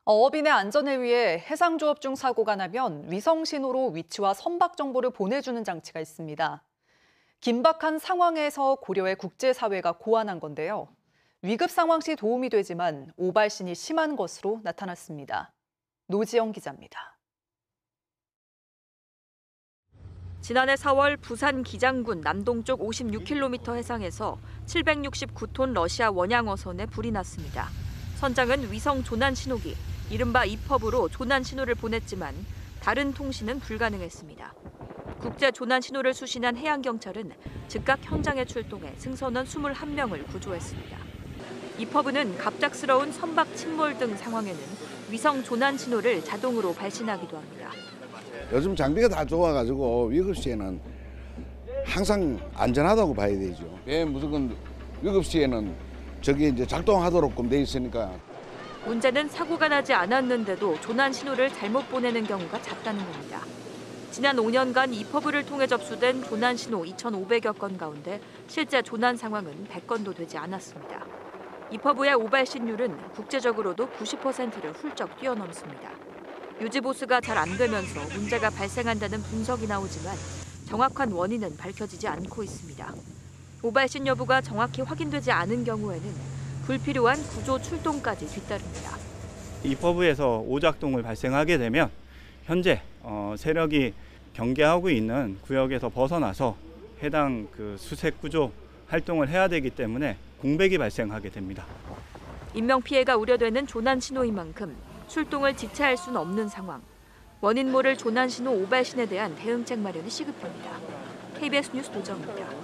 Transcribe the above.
어업인의 안전을 위해 해상조업 중 사고가 나면 위성신호로 위치와 선박 정보를 보내주는 장치가 있습니다. 긴박한 상황에서 고려해 국제사회가 고안한 건데요. 위급 상황 시 도움이 되지만 오발신이 심한 것으로 나타났습니다. 노지영 기자입니다. 지난해 4월 부산 기장군 남동쪽 56km 해상에서 769톤 러시아 원양어선에 불이 났습니다. 선장은 위성 조난 신호기, 이른바 이펍으로 조난 신호를 보냈지만 다른 통신은 불가능했습니다. 국제 조난 신호를 수신한 해양경찰은 즉각 현장에 출동해 승선원 21명을 구조했습니다. 이펍은 갑작스러운 선박 침몰 등 상황에는 위성 조난 신호를 자동으로 발신하기도 합니다. 요즘 장비가 다 좋아가지고 위급 시에는 항상 안전하다고 봐야 되죠. 왜 무조건 위급 시에는 저게 이제 작동하도록 돼 있으니까. 문제는 사고가 나지 않았는데도 조난 신호를 잘못 보내는 경우가 잦다는 겁니다. 지난 5년간 이퍼브를 통해 접수된 조난 신호 2,500여 건 가운데 실제 조난 상황은 100건도 되지 않았습니다. 이퍼브의 오발신율은 국제적으로도 90%를 훌쩍 뛰어넘습니다. 유지보수가 잘 안 되면서 문제가 발생한다는 분석이 나오지만 정확한 원인은 밝혀지지 않고 있습니다. 오발신 여부가 정확히 확인되지 않은 경우에는 불필요한 구조 출동까지 뒤따릅니다. 이퍼브에서 오작동을 발생하게 되면 현재 세력이 경계하고 있는 구역에서 벗어나서 해당 수색 구조 활동을 해야 되기 때문에 공백이 발생하게 됩니다. 인명피해가 우려되는 조난 신호인 만큼 출동을 지체할 수는 없는 상황. 원인 모를 조난 신호 오발신에 대한 대응책 마련이 시급합니다. KBS 뉴스 노정입니다.